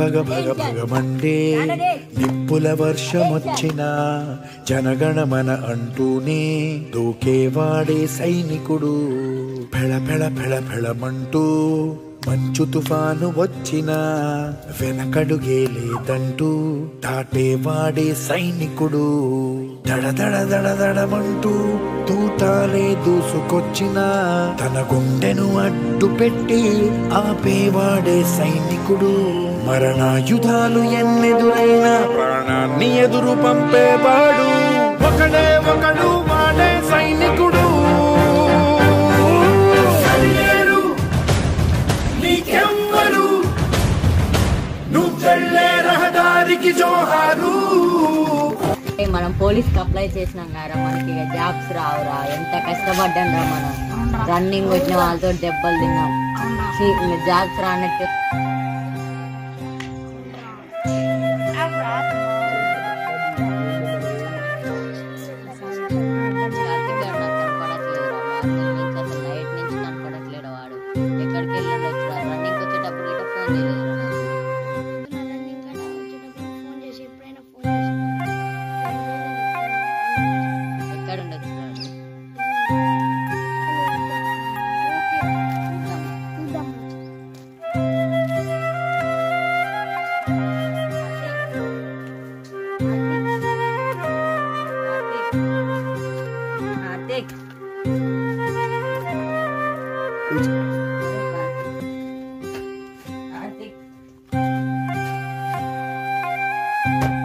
భగ భగ భగమండే నిప్పుల వర్షమొచ్చిన జనగణమన అంటూనే దూకేవాడే సైనికుడు. ఫెళ ఫెళ ఫెళ ఫెళమంటూ మంచు తుఫాను వచ్చినా వెనకడుగే లేదంటూ దాటేవాడే సైనికుడు. దడ దడ దడ దడమంటూ తూటాలే దూసుకొచ్చినా తన గుండెను అడ్డు పెట్టి ఆపేవాడే సైనికుడు. మరణాయుధాలు ఎన్నెదురైనా ప్రాణాన్ని ఎదురు పంపేవాడు ఒకడే ఒకడు, వాడే సైనికుడు. నీకెవ్వరు నువ్వు వెళ్ళే రహదారికి జోహారు. మనం పోలీస్కి అప్లై చేసినాం కదా, మనకి జాబ్స్ రావురా. ఎంత కష్టపడ్డాం రా మనం. రన్నింగ్ వచ్చిన వాళ్ళతో దెబ్బలు తిన్నాం. జాబ్స్ రానట్టు నైట్ నుంచి కనపడట్లేడు వాడు. ఎక్కడికి వెళ్ళాడు వచ్చా? రన్నింగ్ వచ్చేటప్పుడు ఇట్లా ఫోన్ చేయలేదు. Kartik.